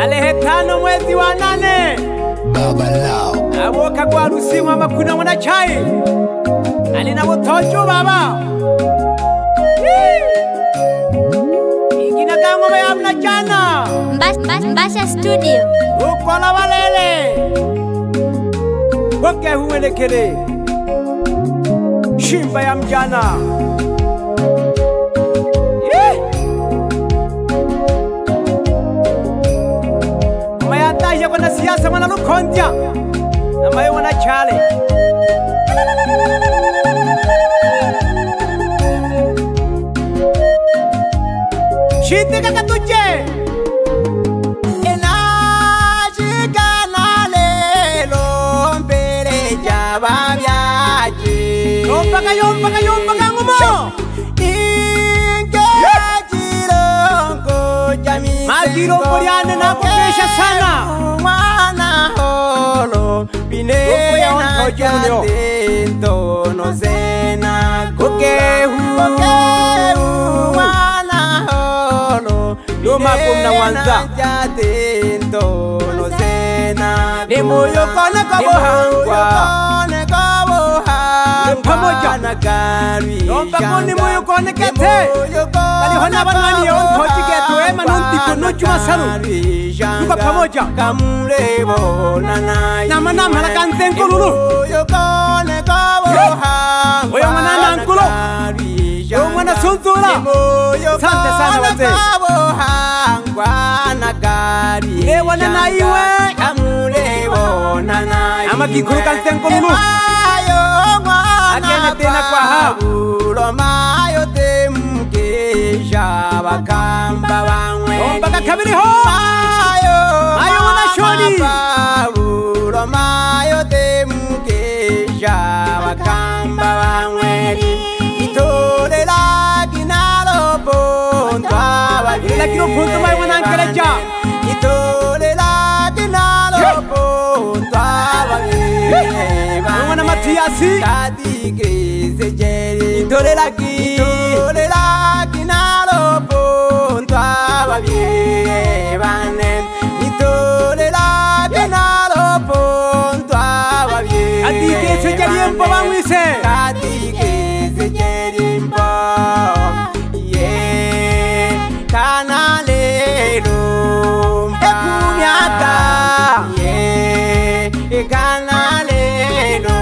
Tarehe 5 mwezi wa 8 Baba Lao aboka kwa harusi wa makuna mwana chai alina botojo baba ingina kangoma ya mna jana Mbasha Studio ukola walele boke huelekele shimba ya mjana mayataje kwa siasa mwana lukondia na mayo wana chale shite kaka tuje ena shikana lelo mbere jababyaje yomba ngumo inge jirongo jamii magiro muriane na kupesha sana mwana holo bine na jatento no zena kokehu mwana holo Yoma kumna wanza jatento no zena ni moyo kone kabohangwa pamoja na gari yomba kone moyo kone kete kali hona banani yon koji ketu ema nunti kunuchu masaru tuka pamoja kamulebo nanai nama la kanzenko lulu oyo mwana nankulo oyo mwana sunzula sante sana wate ewana na iwe ama kikuru kanzenko lulu akene tena kwa habulo mayo temukesha bakamba bamwe omba kakabiri ho mayo wana shoni habulo mayo temukesha bakamba bamwe itolera kinalo ponto ila kino punto mayo wana nkeleja itolera kinalo ponto mwana Matiasi kadige sejeri itolera kinalo ponto ababye bane itolera kinalo ponto ababye kadige sejeri empo bamwise kadige sejeri empo ye kanalero ekunyaka ye kanalero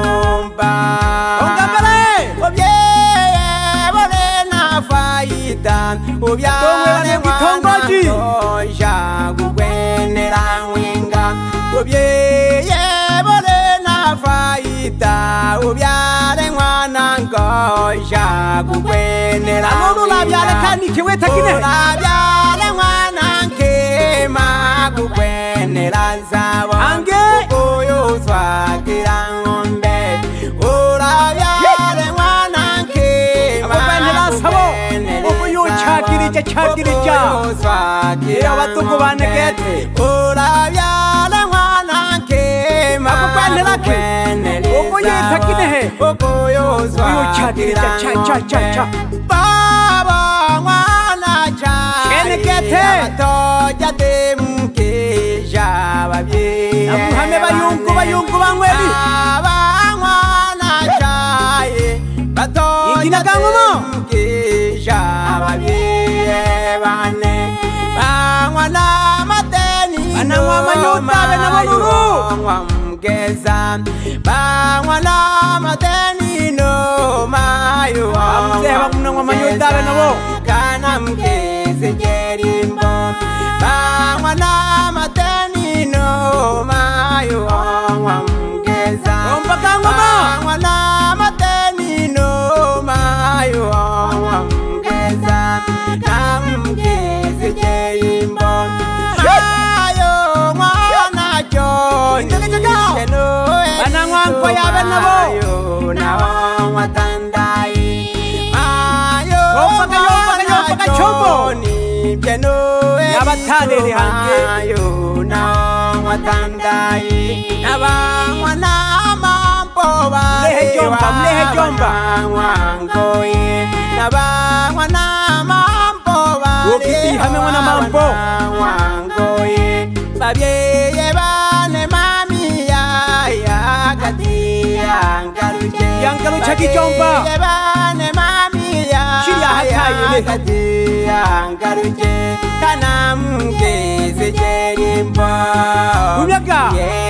Tongwe mwitongoji Shagugwenera wenga Obyeye bole na faita Obyare mwana ngo Shagugwenera Alono labyale kani kiweta kine Labyale mwana nke Magugwenera nzabo Ange Oyo swakira ngombe Olabyale mwana nke Magugwenera sabo chakirija ya batuko banegete urabyala mwana nke makugwanira ke okoyita kinehe okoyozwa uyo chakirija cha baba mwana cha kenegete toja temukesha babye amuhame bayungu bamwebi baba mwana cha batoja ingina kangumo bane bangwana mateni banangwa manyuta be nabolulu wamgeza bangwana mateni no mayo amzeba kunangwa manyuta be nabo kana mgeze jerimbo bangwana mateni no mayo wamgeza omba kangoma bangwana mateni no mayo wamgeza namgeze jerimbo ayo mwana joni banangwa nko yabe nabo na watandai ayo yomba chombo ni piano abatalere hange ayo na watandai na bangwana mampo ba mlehe jomba wangoye na bangwana mampo ba ukiti hame mwana mampo wangoye Acha kijomba. Yebane mami ya. Shiri ahataye ne. Kati angaruke kanamugeze jerimba. Kumyaga.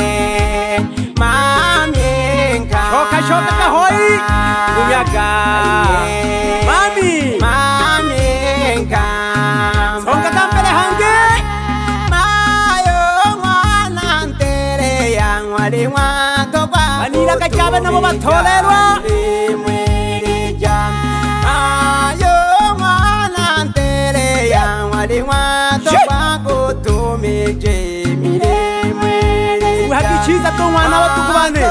Mami nka. Shoka kahoi. Kumyaga. Mami. Mami nka. Songa kampere hange. Mayo mwana ntere yang wali mwato kwa. Anira kachabe nabo batolerwa. Mayo mwana ntere yang wali mwato kwa kutumije miremwe. Uhakichiza to mwana watukubane.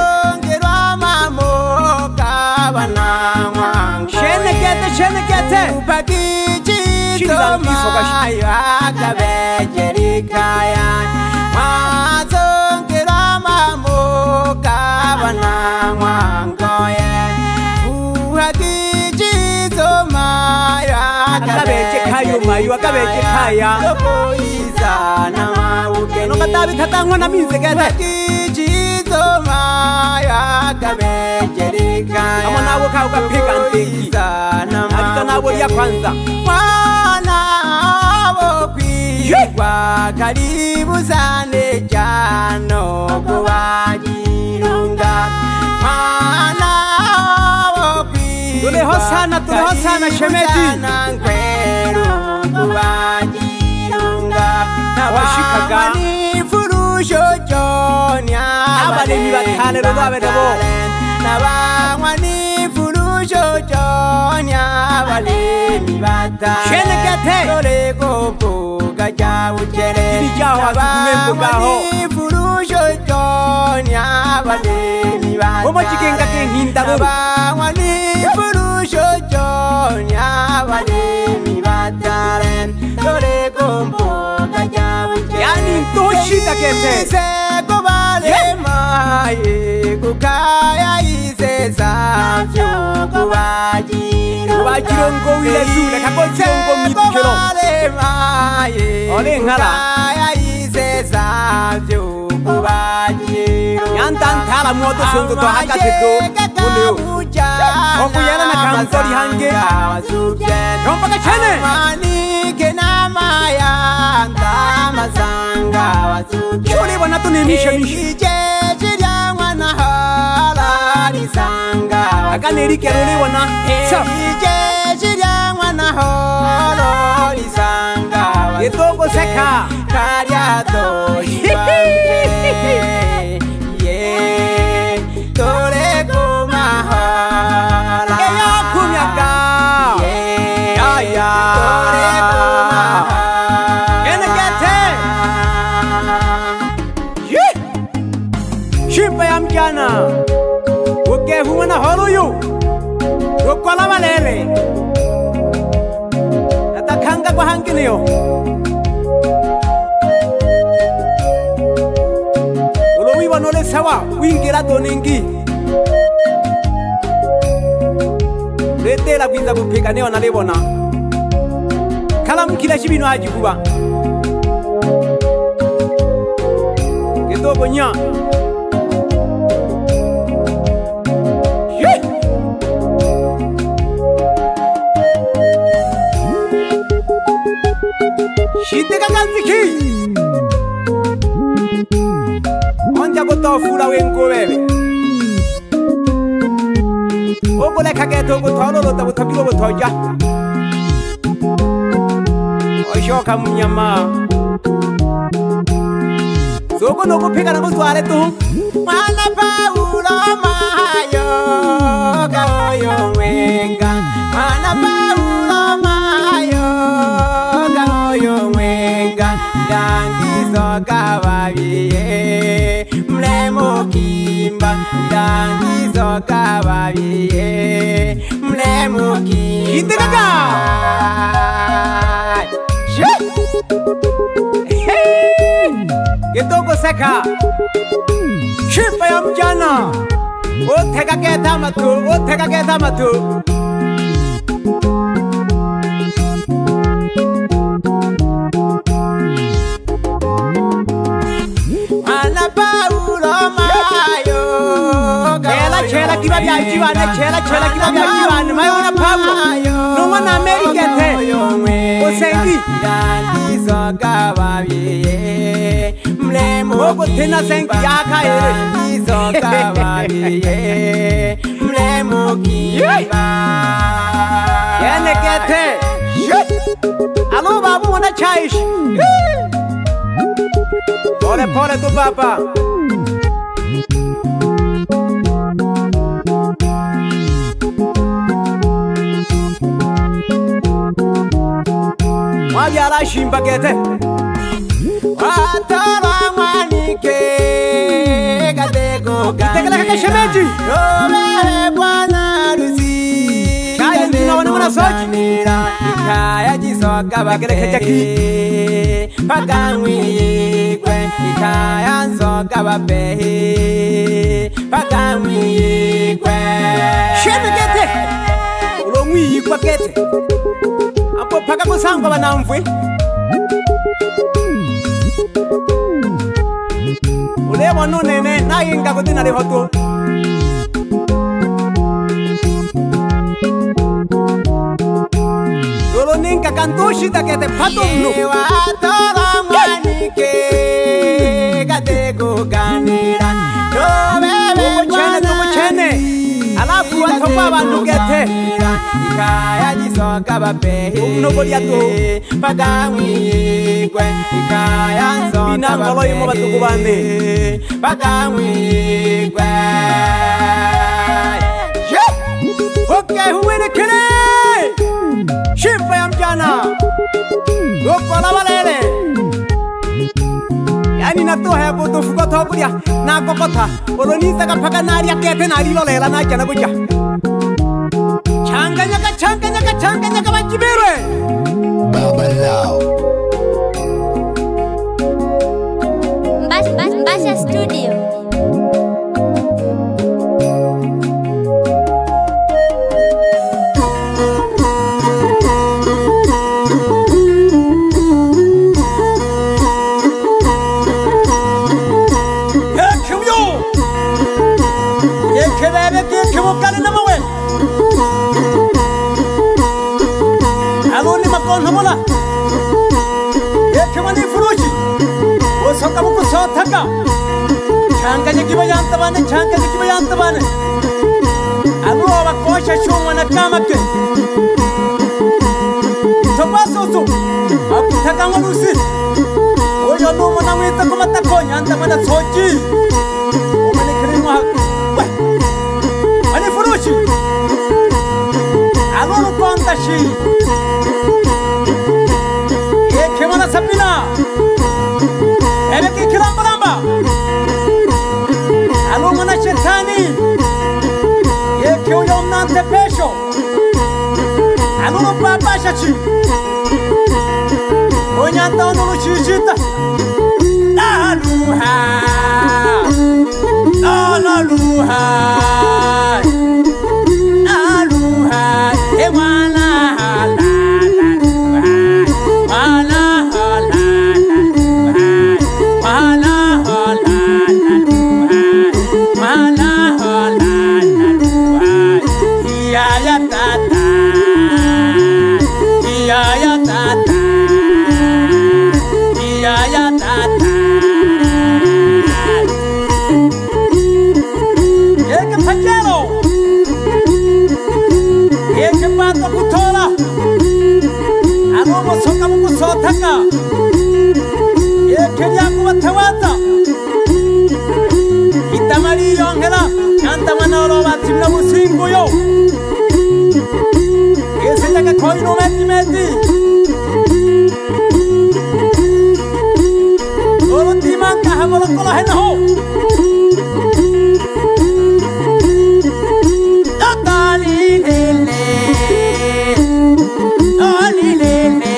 Shene kete. Upakichito mayo akabejerikaya. Mazongera mamoka bana mwangoye. Uhakichito mayo Akabejekayo mayo akabejekaya. Yokoiza na mauke. No katabi tatangwa na minze kete. Uhakichito mayo akabejerikaya. Ama nawo ka ukapika nteki. Alita nawo ya kwanza. Mwana wo kwigwa karibu sane jano kuwajirunga. Mwana wo kwigwa Tuleho sana shemeji. Nkweru kuwajirunga. Washikaga. Ni furusho jonya. Abalemi batane lo babe nabo. Nabanywa ni furusho jonya. Abalemi batane. Shene kete. Dore kumbuga jawukere. Iri jaho azukume mbugaho. Nabanywa ni furusho jonya. Abalemi batane. Omo chikenga kenhinda bo. Nabanywa ni furusho jonya. Abalemi batane. Dore kumbuga jawukere. Yani ntoshida kete. Seko balemaye kukaya isesa kubajiro. Kubajirongo wile zule kakojirongo mitkero. Seko balemaye Ole ngala. kukaya isesa kubajiro. Yantantala mwoto sonzo to hakate do. Uleo. Okuyana na kampori hange. Jomba kachene. Manike na maya ndamasanga wasubye. Shule wana to nemisha misha. Ijeje lya mwana hala lisanga. Akaneri kerole wana. Sa. Ijeje lya mwana hala lisanga. Yetoko seka. Karya to shibanje. Tore kumahala. Eyo kumyaka. Ya. Tore kumahala. Ene kete. Shimba ya mjana. Ukehu wana horoyu. Ukola walele. Natakanga kwa hanginiyo. Ulowiwa nole sawa. Wingira doningi. Letela kwiza kupika newa nalibona. Kala mkila shibino ajikuba. Ketobo nya. Shiteka kanziki. Onja kutofula wenko bebe. Ogole kageto gutoro lo tabutobiro butoja. Oshoka munyama. Soko no kupika na kutwale tu. Mwana Paulo mayo kaoyo wenga. Mwana Paulo mayo kaoyo wenga. Dangizo kababiye mlemo kimba. Dangizo kababiye mlemo kimba. Itekaga. Getoko seka. Shimba ya mjana. Oteka keta matu. Mwana Paulo mayo Chela kiba bya jibane chela kiba jibane mayona Pablo no wana America te osengi izogababiye mlemo ogo tena sengi yaka izogababiye mlemo kiba yene kete alo babu wana chaish pole pole tu papa Yala shimba gete atara manike gadego gadego kaka shemeji robe bwana rusi kaya tunaona mwana soji kaya jisoga bagere kejaki pagangwi kwe kaya nsoga babehe pagangwi kwe sheme gete ulongwi kwa gete Paka kusangwa banamvwe Ulebo nunene na inga kutina lihotu Lolo ninka kantushi takete patunu Watara manike Gadego ganira Tuku chene Alafu watopa banugete Ikaya jisoka babehe Nobody ato Pagangwi kwe Ikaya nsoka Binangolo yumo batukubande Pagangwi kwe Okay, who in the kine Shimpa ya mjana Loko la balele Yani natohe butu fukoto buria Na kokota Olonisa kapaka naria kete nari lolela na jana buja Changanya bajibirwe Baba Lao Basha Studio Changanya kiba yantabane Alo abakosha shumwa na kamake Topasoso Akutaka ngalusi Oyo numo na mwita kumatakonya Antamana soji Umane kirimu haku Ani furushi Alo nukondashi Eke mana sapina Ebeki kirambaramba Alo mana shetani Yeke uyo mnante pesho Alo no papa shachi Onyanta onulu shishita Laluha Laluha Laluha Ewana Sotaka Ekeria kubatawata Itamari yongela Yanta manolo batimna musingo yo Esejaga koi no meti Olo timanga hamolo kola hena ho Dotali lele Oli lele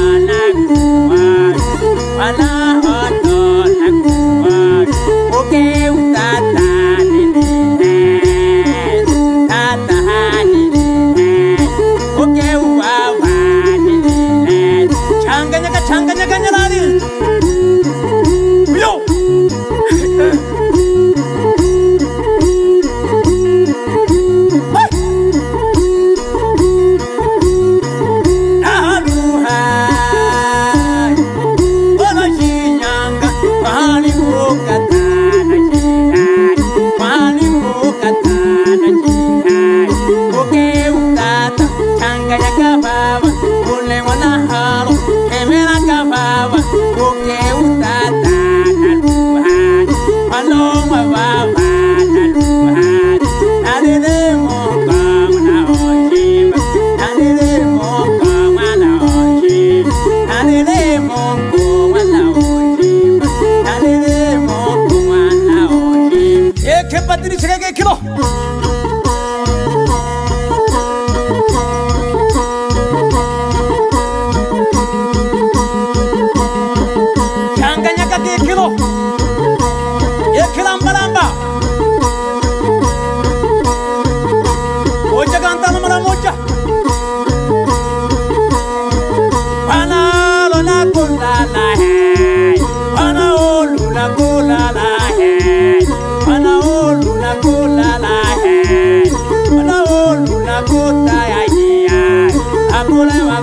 Okay.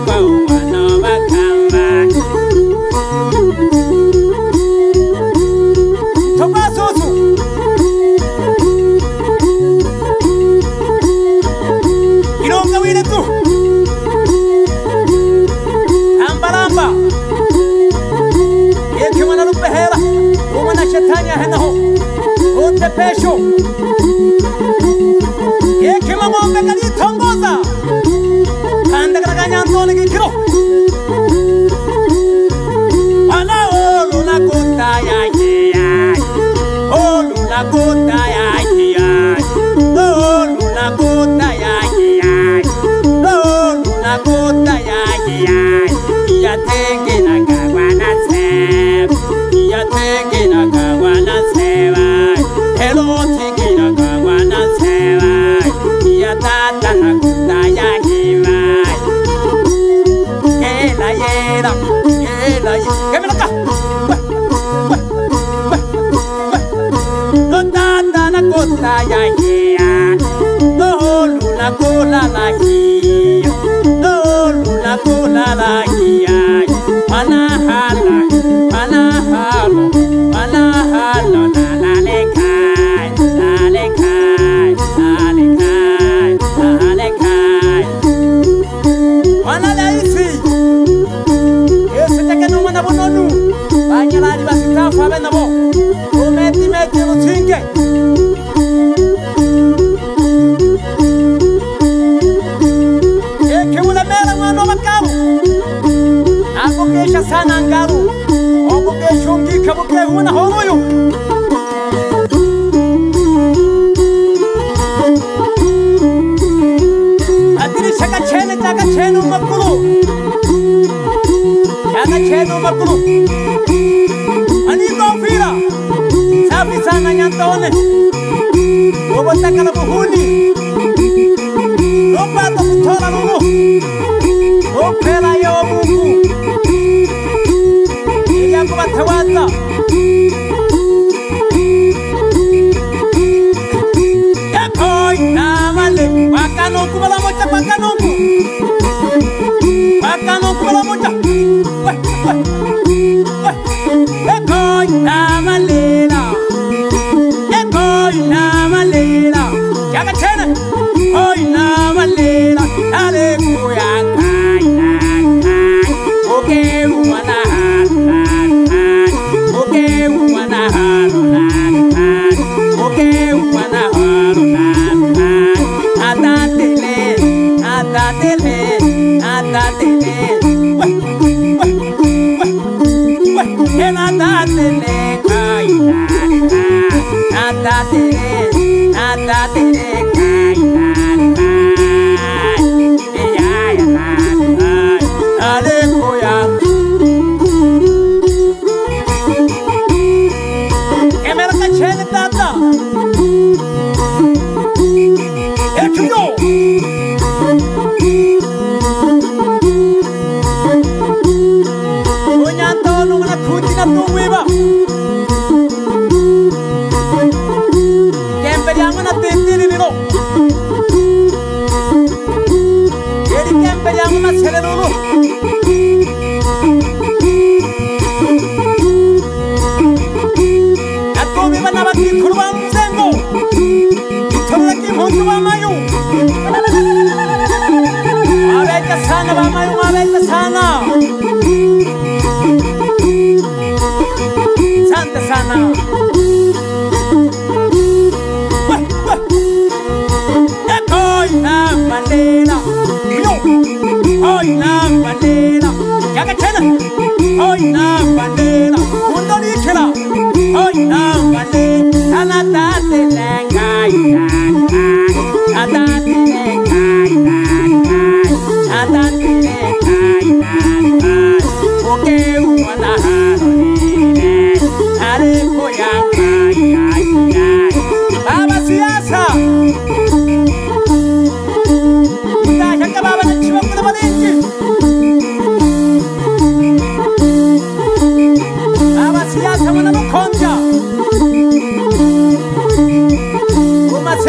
Pesho Yekima ngombe kalitongoza Kanda kaganya ntoni kikiro Wana olu na kota ya ya Olu na kota ya ya Olu na kota ya ya Olu na kota ya ya Ya tenge na kagwana seb Ya tenge na kagwana seba Hello, tiki na kawana sewa, ya tata na kuta ya hiwa. Kela yera, kemelaka. No tata na kuta ya hiya, no luna kula la hiya, no luna kula la hiya. Mana halo, na la leka. Sana ngaru, obuke shungi kabuke una horoyo. Adiri shaka chene jaga chenu makulu, jaga chenu makulu. Ani kofira, safi sana nyantone. Obota kana buhuni, oba to kutora lulu, opera yo buku. Kubatawata Yakoi namale Wakanonku bala mocha wakanonku Wakanonku bala mocha Yakoi namalena Yakoi namalena Yaga chena Koi namalena Dale kuyankai nankai Oke umana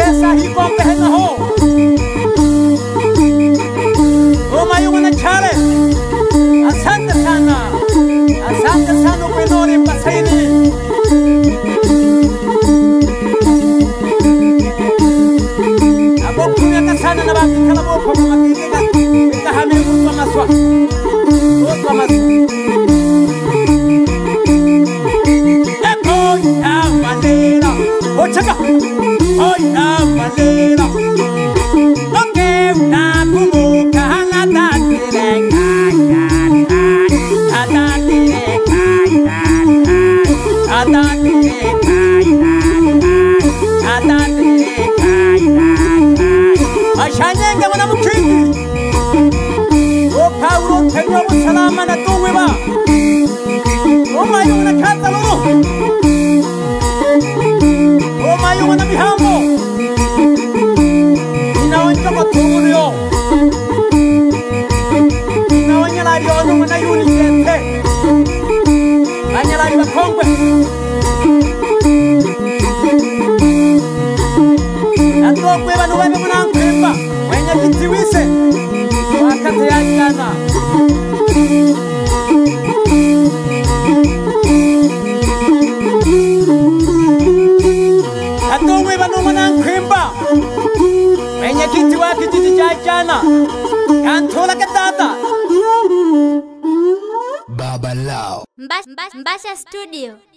Chale Ashanyenge wana mukindi O Paulo tenyo salama na tuweba O mayo wana kata lolo O mayo wana bihambo Inaonja kwa tumurio Inaonya lari ono wana yuni kete Anya lari bakongwe Atokwe banu bebe muna nkwemba Mwenye kitiwise Wakati ya jana Atokwe banu muna nkwemba Mwenye kitiwa kijiji ya jana Kantola katata Baba Lao. Mbasha Studio.